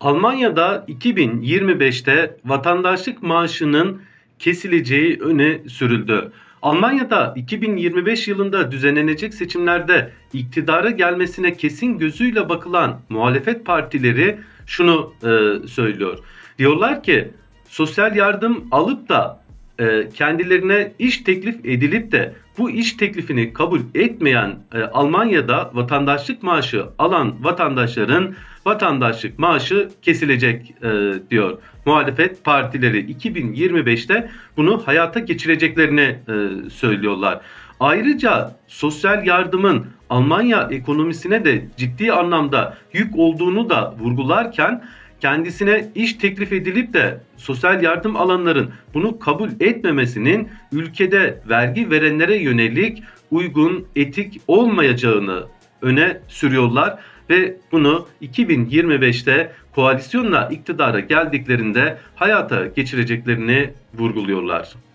Almanya'da 2025'te vatandaşlık maaşının kesileceği öne sürüldü. Almanya'da 2025 yılında düzenlenecek seçimlerde iktidara gelmesine kesin gözüyle bakılan muhalefet partileri şunu söylüyor. Diyorlar ki sosyal yardım alıp da kendilerine iş teklif edilip de bu iş teklifini kabul etmeyen Almanya'da vatandaşlık maaşı alan vatandaşların vatandaşlık maaşı kesilecek diyor. Muhalefet partileri 2025'te bunu hayata geçireceklerini söylüyorlar. Ayrıca sosyal yardımın Almanya ekonomisine de ciddi anlamda yük olduğunu da vurgularken kendisine iş teklif edilip de sosyal yardım alanların bunu kabul etmemesinin ülkede vergi verenlere yönelik uygun, etik olmayacağını öne sürüyorlar ve bunu 2025'te koalisyonla iktidara geldiklerinde hayata geçireceklerini vurguluyorlar.